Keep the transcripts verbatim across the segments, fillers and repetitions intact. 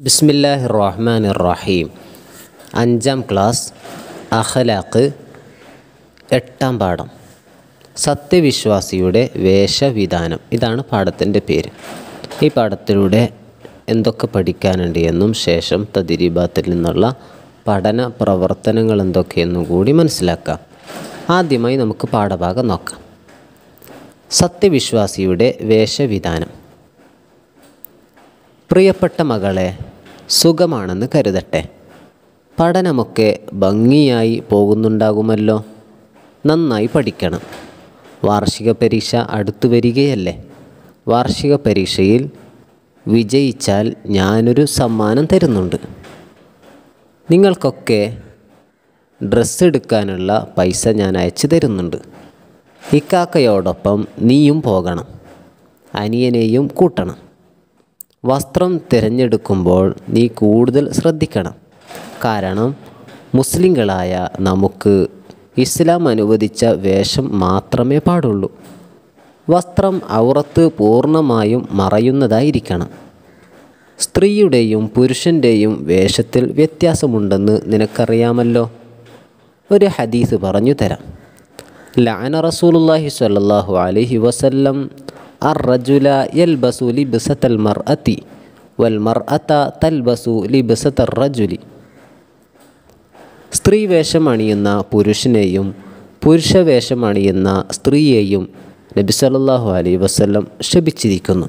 ബിസ്മില്ലാഹിർ റഹ്മാനിർ റഹീം. അഞ്ചാം ക്ലാസ് അഖ്ലാഖ് എട്ടാം പാഠം സത്യവിശ്വാസിയുടെ വേഷവിധാനം. ഇതാണ് പാഠത്തിൻ്റെ പേര്. ഈ പാഠത്തിലൂടെ എന്തൊക്കെ പഠിക്കാനുണ്ട് എന്നും ശേഷം തദ്രീബാത്തിൽ നിന്നുള്ള പഠന പ്രവർത്തനങ്ങൾ എന്തൊക്കെയെന്നും കൂടി മനസ്സിലാക്കാം. ആദ്യമായി നമുക്ക് പാഠഭാഗം നോക്കാം. സത്യവിശ്വാസിയുടെ വേഷവിധാനം. പ്രിയപ്പെട്ട മകളെ, സുഖമാണെന്ന് കരുതട്ടെ. പഠനമൊക്കെ ഭംഗിയായി പോകുന്നുണ്ടാകുമല്ലോ. നന്നായി പഠിക്കണം. വാർഷിക പരീക്ഷ അടുത്തു വരികയല്ലേ. വാർഷിക പരീക്ഷയിൽ വിജയിച്ചാൽ ഞാനൊരു സമ്മാനം തരുന്നുണ്ട്. നിങ്ങൾക്കൊക്കെ ഡ്രസ്സ് എടുക്കാനുള്ള പൈസ ഞാൻ അയച്ചു തരുന്നുണ്ട്. ഇക്കാക്കയോടൊപ്പം നീയും പോകണം. അനിയനെയും കൂട്ടണം. വസ്ത്രം തിരഞ്ഞെടുക്കുമ്പോൾ നീ കൂടുതൽ ശ്രദ്ധിക്കണം. കാരണം മുസ്ലിങ്ങളായ നമുക്ക് ഇസ്ലാം അനുവദിച്ച വേഷം മാത്രമേ പാടുള്ളൂ. വസ്ത്രം ഔറത്ത് പൂർണ്ണമായും മറയുന്നതായിരിക്കണം. സ്ത്രീയുടെയും പുരുഷൻ്റെയും വേഷത്തിൽ വ്യത്യാസമുണ്ടെന്ന് നിനക്കറിയാമല്ലോ. ഒരു ഹദീസ് പറഞ്ഞു തരാം. ലഅന റസൂലുള്ളാഹി സ്വല്ലല്ലാഹു അലൈഹി വസല്ലം അർ-റജുല യൽബസു ലിബ്സത്തൽ മർഅതി വൽ മർഅത തൽബസു ലിബ്സത്തർ റജുലി. സ്ത്രീ വേഷം അണിയുന്ന പുരുഷനെയും പുരുഷവേഷം അണിയുന്ന സ്ത്രീയെയും നബി സല്ലല്ലാഹു അലൈഹി വസല്ലം ശപിച്ചിരിക്കുന്നു.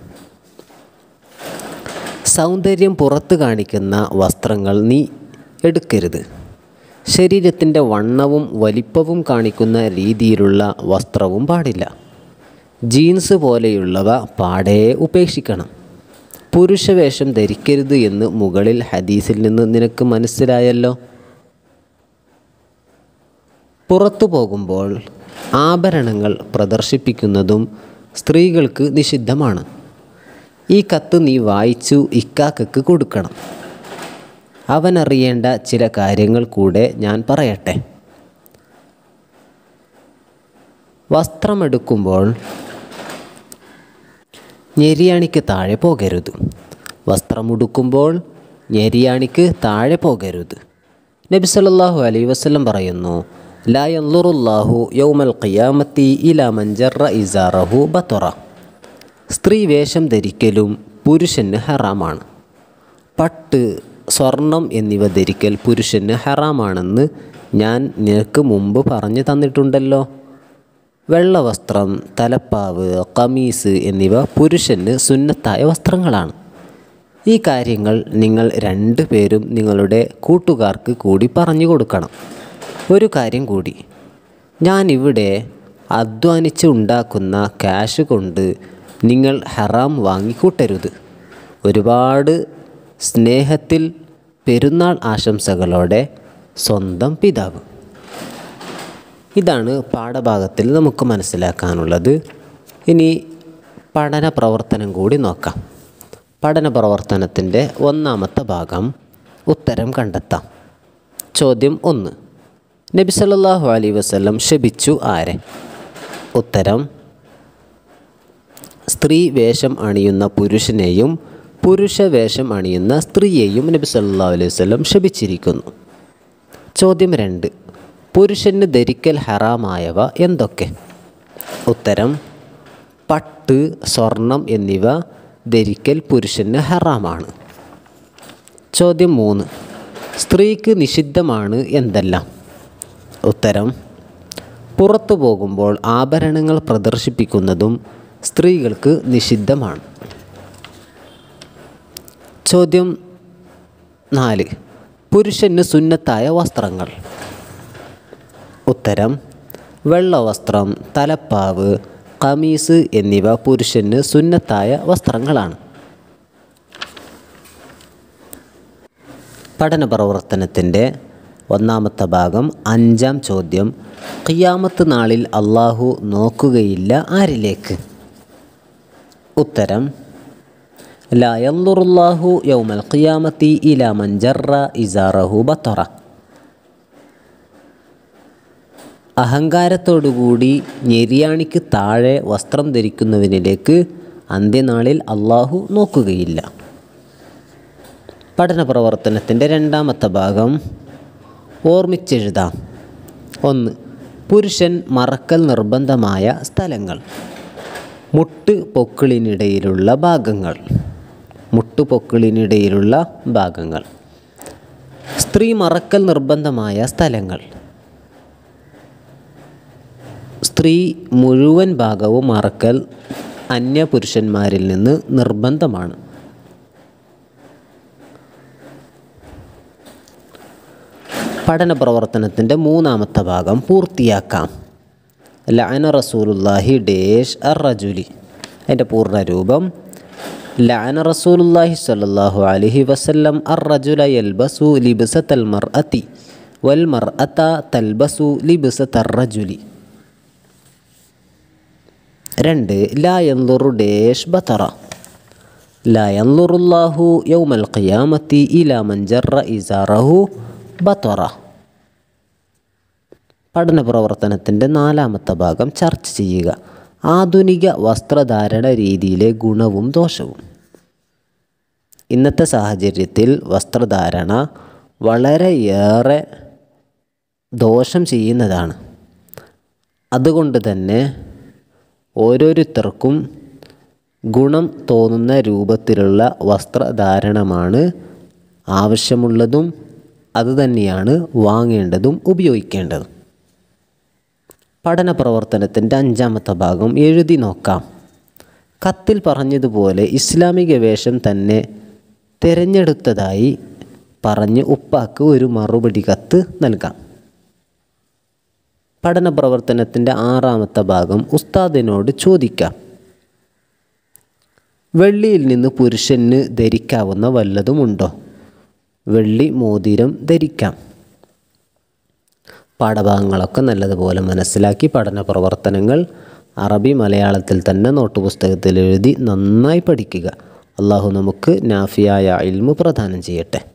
സൗന്ദര്യം പുറത്തു കാണിക്കുന്ന വസ്ത്രങ്ങൾ നീ എടുക്കരുത്. ശരീരത്തിൻ്റെ വണ്ണവും വലിപ്പവും കാണിക്കുന്ന രീതിയിലുള്ള വസ്ത്രവും പാടില്ല. ജീൻസ് പോലെയുള്ളവ പാടേ ഉപേക്ഷിക്കണം. പുരുഷവേഷം ധരിക്കരുത് എന്ന് മുകളിൽ ഹദീസിൽ നിന്ന് നിനക്ക് മനസ്സിലായല്ലോ. പുറത്തു പോകുമ്പോൾ ആഭരണങ്ങൾ പ്രദർശിപ്പിക്കുന്നതും സ്ത്രീകൾക്ക് നിഷിദ്ധമാണ്. ഈ കത്ത് നീ വായിച്ചു ഇക്കാക്കക്ക് കൊടുക്കണം. അവനറിയേണ്ട ചില കാര്യങ്ങൾ കൂടെ ഞാൻ പറയട്ടെ. വസ്ത്രമെടുക്കുമ്പോൾ ഞെരിയാണിക്ക് താഴെ പോകരുത്. വസ്ത്രമുടുക്കുമ്പോൾ ഞെരിയാണിക്ക് താഴെ പോകരുത്. നബി സല്ലല്ലാഹു അലൈഹി വസല്ലം പറയുന്നു, ലാ യൻളുറുല്ലാഹു യൗമൽ ഖിയാമത്തി ഇലാ മൻ ജറ ഇസാറഹു ബതറ. സ്ത്രീ വേഷം ധരിക്കലും പുരുഷന് ഹറാമാണ്. പട്ട്, സ്വർണം എന്നിവ ധരിക്കൽ പുരുഷന് ഹറാമാണെന്ന് ഞാൻ നിനക്ക് മുമ്പ് പറഞ്ഞു തന്നിട്ടുണ്ടല്ലോ. വെള്ളവസ്ത്രം, തലപ്പാവ്, ഖമീസ് എന്നിവ പുരുഷന് സുന്നത്തായ വസ്ത്രങ്ങളാണ്. ഈ കാര്യങ്ങൾ നിങ്ങൾ രണ്ടു പേരും നിങ്ങളുടെ കൂട്ടുകാർക്ക് കൂടി പറഞ്ഞു കൊടുക്കണം. ഒരു കാര്യം കൂടി, ഞാനിവിടെ അധ്വാനിച്ച് ഉണ്ടാക്കുന്ന ക്യാഷ് കൊണ്ട് നിങ്ങൾ ഹറാം വാങ്ങിക്കൂട്ടരുത്. ഒരുപാട് സ്നേഹത്തിൽ പെരുന്നാൾ ആശംസകളോടെ സ്വന്തം പിതാവ്. ഇതാണ് പാഠഭാഗത്തിൽ നമുക്ക് മനസ്സിലാക്കാനുള്ളത്. ഇനി പഠന പ്രവർത്തനം കൂടി നോക്കാം. പഠന പ്രവർത്തനത്തിൻ്റെ ഒന്നാമത്തെ ഭാഗം ഉത്തരം കണ്ടെത്താം. ചോദ്യം ഒന്ന്. നബി സല്ലല്ലാഹു അലൈഹി വസല്ലം ശപിച്ചു ആരെ? ഉത്തരം, സ്ത്രീ വേഷം അണിയുന്ന പുരുഷനെയും പുരുഷ വേഷം അണിയുന്ന സ്ത്രീയെയും നബി സല്ലല്ലാഹു അലൈഹി വസല്ലം ശപിച്ചിരിക്കുന്നു. ചോദ്യം രണ്ട്. പുരുഷന് ധരിക്കൽ ഹറാമായവ എന്തൊക്കെ? ഉത്തരം, പട്ട്, സ്വർണം എന്നിവ ധരിക്കൽ പുരുഷന് ഹറാമാണ്. ചോദ്യം മൂന്ന്. സ്ത്രീക്ക് നിഷിദ്ധമാണ് എന്തെല്ലാം? ഉത്തരം, പുറത്തു പോകുമ്പോൾ ആഭരണങ്ങൾ പ്രദർശിപ്പിക്കുന്നതും സ്ത്രീകൾക്ക് നിഷിദ്ധമാണ്. ചോദ്യം നാല്. പുരുഷന് സുന്നത്തായ വസ്ത്രങ്ങൾ. ഉത്തരം, വെള്ളവസ്ത്രം, തലപ്പാവ്, ഖമീസ് എന്നിവ പുരുഷന് സുന്നത്തായ വസ്ത്രങ്ങളാണ്. പഠന പ്രവർത്തനത്തിൻ്റെ ഒന്നാമത്തെ ഭാഗം അഞ്ചാം ചോദ്യം. ഖിയാമത്ത് നാളിൽ അള്ളാഹു നോക്കുകയില്ല ആരിലേക്ക്? ഉത്തരം, ലാ യൻളുറുല്ലാഹു യൗമൽ ഖിയാമത്തി ഇലാ മൻ ജറ ഇസാറഹു ബതറ. അഹങ്കാരത്തോടുകൂടി ഞെരിയാണിക്ക് താഴെ വസ്ത്രം ധരിക്കുന്നവനിലേക്ക് അന്ത്യനാളിൽ അള്ളാഹു നോക്കുകയില്ല. പഠന പ്രവർത്തനത്തിൻ്റെ രണ്ടാമത്തെ ഭാഗം ഓർമ്മിച്ചെഴുതാം. ഒന്ന്, പുരുഷൻ മറക്കൽ നിർബന്ധമായ സ്ഥലങ്ങൾ. മുട്ട് പൊക്കിളിനിടയിലുള്ള ഭാഗങ്ങൾ. മുട്ട് പൊക്കിളിനിടയിലുള്ള ഭാഗങ്ങൾ. സ്ത്രീ മറക്കൽ നിർബന്ധമായ സ്ഥലങ്ങൾ. സ്ത്രീ മുഴുവൻ ഭാഗവും മറക്കൽ അന്യപുരുഷന്മാരിൽ നിന്ന് നിർബന്ധമാണ്. പഠന പ്രവർത്തനത്തിൻ്റെ മൂന്നാമത്തെ ഭാഗം പൂർത്തിയാക്കാം. ലഅന റസൂലുള്ളാഹി ഡേഷ് അർ റജുലി. അതിൻ്റെ പൂർണ്ണരൂപം: ലഅന റസൂലുള്ളാഹി സ്വല്ലല്ലാഹു അലൈഹി വസല്ലം അർ റജുല യൽബസു ലിബ്സത്തൽ മർഅതി വൽ മർഅത തൽബസു ലിബ്സത്തർ റജുലി. രണ്ട്, ലാ യൻളുറു ഡേഷ് ബതറ. ലാ യൻളുറുല്ലാഹു യൗമൽ ഖിയാമത്തി ഇലാ മൻ ജറ ഇസാറഹു ബതറ. പഠന പ്രവർത്തനത്തിൻ്റെ നാലാമത്തെ ഭാഗം ചർച്ച ചെയ്യുക. ആധുനിക വസ്ത്രധാരണ രീതിയിലെ ഗുണവും ദോഷവും. ഇന്നത്തെ സാഹചര്യത്തിൽ വസ്ത്രധാരണ വളരെയേറെ ദോഷം ചെയ്യുന്നതാണ്. അതുകൊണ്ട് തന്നെ ഓരോരുത്തർക്കും ഗുണം തോന്നുന്ന രൂപത്തിലുള്ള വസ്ത്രധാരണമാണ് ആവശ്യമുള്ളതും അതുതന്നെയാണ് വാങ്ങേണ്ടതും ഉപയോഗിക്കേണ്ടതും. പഠന പ്രവർത്തനത്തിൻ്റെ അഞ്ചാമത്തെ ഭാഗം എഴുതി നോക്കാം. കത്തിൽ പറഞ്ഞതുപോലെ ഇസ്ലാമിക വേഷം തന്നെ തിരഞ്ഞെടുത്തതായി പറഞ്ഞ് ഉപ്പാക്ക് ഒരു മറുപടി കത്ത് നൽകാം. പഠന പ്രവർത്തനത്തിൻ്റെ ആറാമത്തെ ഭാഗം ഉസ്താദിനോട് ചോദിക്കാം. വെള്ളിയിൽ നിന്ന് പുരുഷന് ധരിക്കാവുന്ന വല്ലതുമുണ്ടോ? വെള്ളി മോതിരം ധരിക്കാം. പാഠഭാഗങ്ങളൊക്കെ നല്ലതുപോലെ മനസ്സിലാക്കി പഠന പ്രവർത്തനങ്ങൾ അറബി മലയാളത്തിൽ തന്നെ നോട്ട് പുസ്തകത്തിൽ എഴുതി നന്നായി പഠിക്കുക. അള്ളാഹു നമുക്ക് നാഫിയായ ഇൽമു പ്രദാനം ചെയ്യട്ടെ.